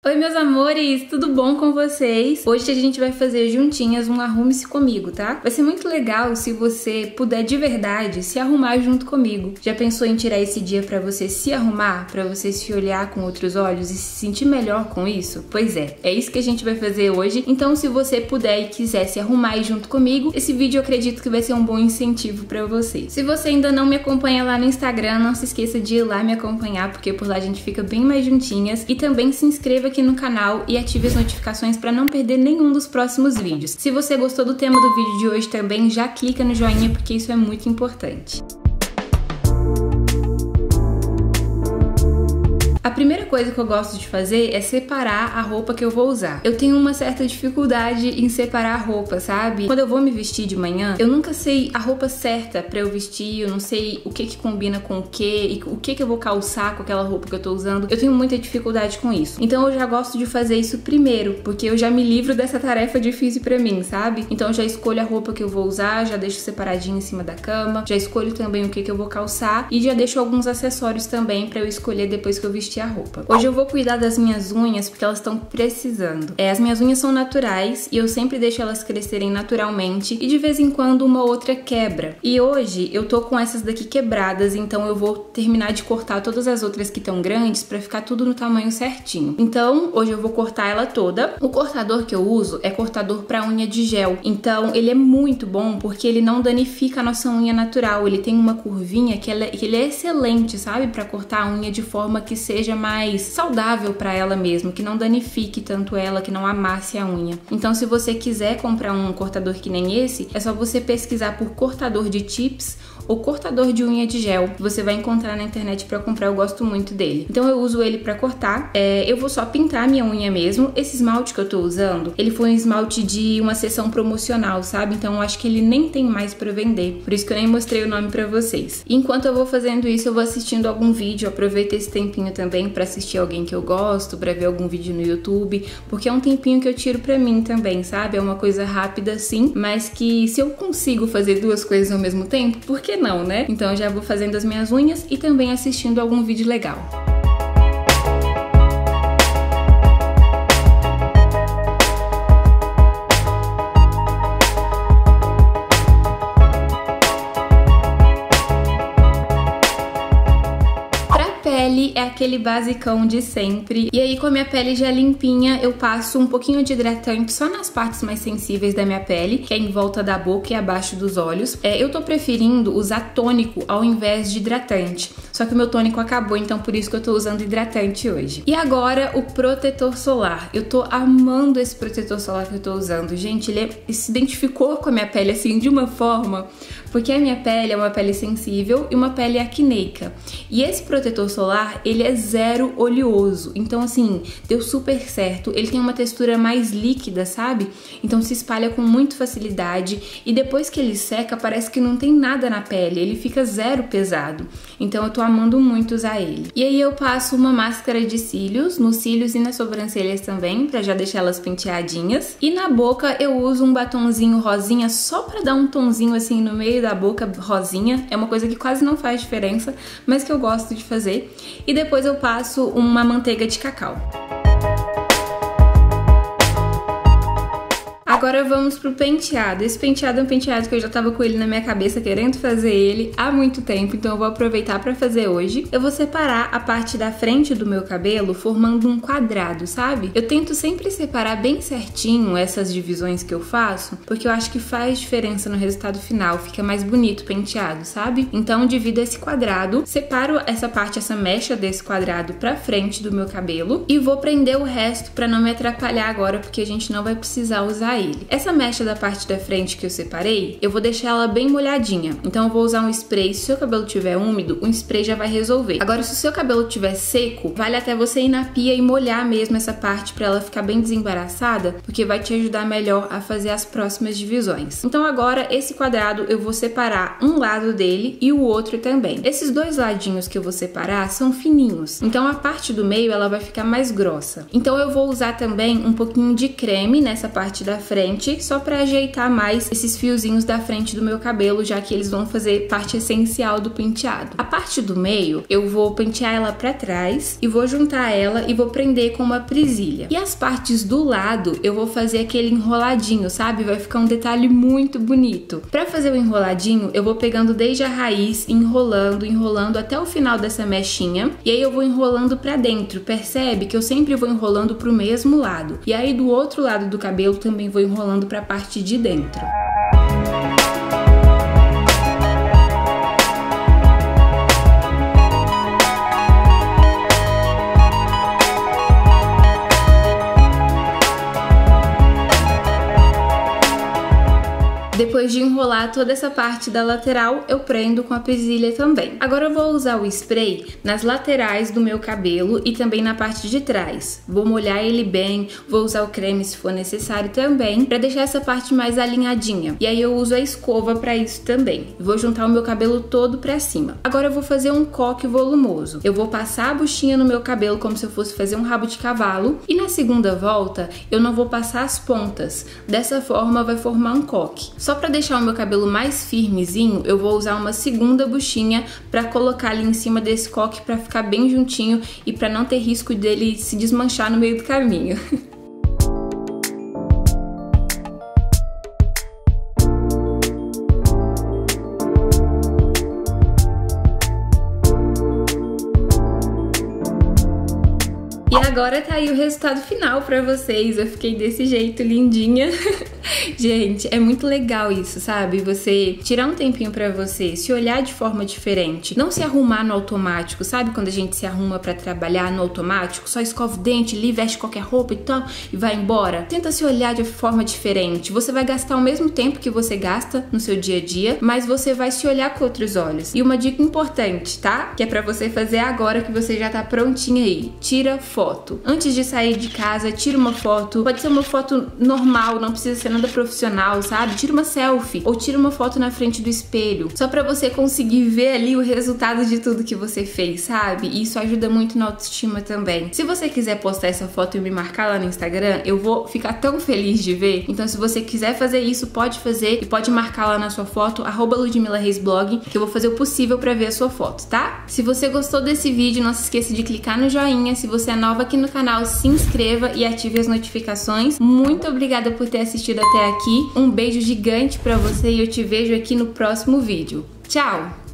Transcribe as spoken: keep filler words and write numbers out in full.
Oi meus amores, tudo bom com vocês? Hoje a gente vai fazer juntinhas um Arrume-se Comigo, tá? Vai ser muito legal se você puder de verdade se arrumar junto comigo. Já pensou em tirar esse dia pra você se arrumar? Pra você se olhar com outros olhos e se sentir melhor com isso? Pois é, é isso que a gente vai fazer hoje. Então se você puder e quiser se arrumar aí junto comigo, esse vídeo eu acredito que vai ser um bom incentivo pra você. Se você ainda não me acompanha lá no Instagram, não se esqueça de ir lá me acompanhar, porque por lá a gente fica bem mais juntinhas. E também se inscreva aqui no canal e ative as notificações para não perder nenhum dos próximos vídeos. Se você gostou do tema do vídeo de hoje também, já clica no joinha porque isso é muito importante. A primeira coisa que eu gosto de fazer é separar a roupa que eu vou usar. Eu tenho uma certa dificuldade em separar a roupa, sabe? Quando eu vou me vestir de manhã, eu nunca sei a roupa certa pra eu vestir, eu não sei o que que combina com o que e o que que eu vou calçar com aquela roupa que eu tô usando. Eu tenho muita dificuldade com isso. Então eu já gosto de fazer isso primeiro, porque eu já me livro dessa tarefa difícil pra mim, sabe? Então eu já escolho a roupa que eu vou usar, já deixo separadinho em cima da cama, já escolho também o que que eu vou calçar e já deixo alguns acessórios também pra eu escolher depois que eu vestir a roupa. Hoje eu vou cuidar das minhas unhas porque elas estão precisando. É, as minhas unhas são naturais e eu sempre deixo elas crescerem naturalmente e de vez em quando uma outra quebra. E hoje eu tô com essas daqui quebradas, então eu vou terminar de cortar todas as outras que estão grandes pra ficar tudo no tamanho certinho. Então hoje eu vou cortar ela toda. O cortador que eu uso é cortador pra unha de gel, então ele é muito bom porque ele não danifica a nossa unha natural. Ele tem uma curvinha que, ela, que ele é excelente, sabe? Pra cortar a unha de forma que seja mais saudável para ela mesmo, que não danifique tanto ela, que não amasse a unha. Então se você quiser comprar um cortador que nem esse, é só você pesquisar por cortador de tips ou cortador de unha de gel. Você vai encontrar na internet para comprar, eu gosto muito dele. Então eu uso ele para cortar. É, eu vou só pintar a minha unha mesmo. Esse esmalte que eu tô usando, ele foi um esmalte de uma sessão promocional, sabe? Então eu acho que ele nem tem mais para vender. Por isso que eu nem mostrei o nome para vocês. E enquanto eu vou fazendo isso, eu vou assistindo algum vídeo. Aproveito esse tempinho também para assistir alguém que eu gosto, para ver algum vídeo no YouTube, porque é um tempinho que eu tiro para mim também, sabe? É uma coisa rápida sim, mas que se eu consigo fazer duas coisas ao mesmo tempo, por que não, né? Então eu já vou fazendo as minhas unhas e também assistindo algum vídeo legal. É aquele basicão de sempre. E aí com a minha pele já limpinha, eu passo um pouquinho de hidratante só nas partes mais sensíveis da minha pele, que é em volta da boca e abaixo dos olhos. É, eu tô preferindo usar tônico ao invés de hidratante. Só que o meu tônico acabou, então por isso que eu tô usando hidratante hoje. E agora o protetor solar. Eu tô amando esse protetor solar que eu tô usando. Gente, ele, é, ele se identificou com a minha pele assim de uma forma, porque a minha pele é uma pele sensível e uma pele acneica. E esse protetor solar, ele é zero oleoso. Então assim, deu super certo. Ele tem uma textura mais líquida, sabe? Então se espalha com muita facilidade. E depois que ele seca, parece que não tem nada na pele. Ele fica zero pesado. Então eu tô amando muito usar ele. E aí eu passo uma máscara de cílios, nos cílios e nas sobrancelhas também, pra já deixar elas penteadinhas. E na boca eu uso um batonzinho rosinha só pra dar um tonzinho assim no meio da boca rosinha. É uma coisa que quase não faz diferença, mas que eu gosto de fazer. E depois eu passo uma manteiga de cacau. Agora vamos pro penteado. Esse penteado é um penteado que eu já tava com ele na minha cabeça querendo fazer ele há muito tempo, então eu vou aproveitar pra fazer hoje. Eu vou separar a parte da frente do meu cabelo formando um quadrado, sabe? Eu tento sempre separar bem certinho essas divisões que eu faço, porque eu acho que faz diferença no resultado final, fica mais bonito o penteado, sabe? Então divido esse quadrado, separo essa parte, essa mecha desse quadrado pra frente do meu cabelo e vou prender o resto pra não me atrapalhar agora, porque a gente não vai precisar usar ele. Essa mecha da parte da frente que eu separei, eu vou deixar ela bem molhadinha. Então eu vou usar um spray. Se o seu cabelo estiver úmido, o spray já vai resolver. Agora, se o seu cabelo estiver seco, vale até você ir na pia e molhar mesmo essa parte pra ela ficar bem desembaraçada, porque vai te ajudar melhor a fazer as próximas divisões. Então agora, esse quadrado eu vou separar um lado dele e o outro também. Esses dois ladinhos que eu vou separar são fininhos, então a parte do meio ela vai ficar mais grossa. Então eu vou usar também um pouquinho de creme nessa parte da frente frente, só pra ajeitar mais esses fiozinhos da frente do meu cabelo, já que eles vão fazer parte essencial do penteado. A parte do meio, eu vou pentear ela pra trás e vou juntar ela e vou prender com uma presilha. E as partes do lado, eu vou fazer aquele enroladinho, sabe? Vai ficar um detalhe muito bonito. Pra fazer o enroladinho, eu vou pegando desde a raiz, enrolando, enrolando até o final dessa mechinha, e aí eu vou enrolando pra dentro. Percebe que eu sempre vou enrolando pro mesmo lado. E aí do outro lado do cabelo também vou enrolando pra parte de dentro. Depois de enrolar toda essa parte da lateral, eu prendo com a presilha também. Agora eu vou usar o spray nas laterais do meu cabelo e também na parte de trás. Vou molhar ele bem, vou usar o creme se for necessário também, pra deixar essa parte mais alinhadinha. E aí eu uso a escova pra isso também. Vou juntar o meu cabelo todo pra cima. Agora eu vou fazer um coque volumoso. Eu vou passar a buchinha no meu cabelo como se eu fosse fazer um rabo de cavalo. E na segunda volta, eu não vou passar as pontas. Dessa forma vai formar um coque. Só para deixar o meu cabelo mais firmezinho, eu vou usar uma segunda buchinha para colocar ali em cima desse coque para ficar bem juntinho e para não ter risco dele se desmanchar no meio do caminho. E agora tá aí o resultado final pra vocês. Eu fiquei desse jeito, lindinha. Gente, é muito legal isso, sabe? Você tirar um tempinho pra você, se olhar de forma diferente. Não se arrumar no automático, sabe? Quando a gente se arruma pra trabalhar no automático, só escova o dente ali, veste qualquer roupa e tal, e vai embora. Tenta se olhar de forma diferente. Você vai gastar o mesmo tempo que você gasta no seu dia a dia, mas você vai se olhar com outros olhos. E uma dica importante, tá? Que é pra você fazer agora que você já tá prontinha aí. Tira foto. Antes de sair de casa, tira uma foto. Pode ser uma foto normal, não precisa ser nada profissional, sabe? Tira uma selfie ou tira uma foto na frente do espelho, só pra você conseguir ver ali o resultado de tudo que você fez, sabe? E isso ajuda muito na autoestima também. Se você quiser postar essa foto e me marcar lá no Instagram, eu vou ficar tão feliz de ver. Então se você quiser fazer isso, pode fazer e pode marcar lá na sua foto, arroba Ludmilla Reis Blog, que eu vou fazer o possível pra ver a sua foto, tá? Se você gostou desse vídeo, não se esqueça de clicar no joinha. Se você é nova aqui no canal, se inscreva e ative as notificações. Muito obrigada por ter assistido até aqui. Um beijo gigante pra você e eu te vejo aqui no próximo vídeo. Tchau!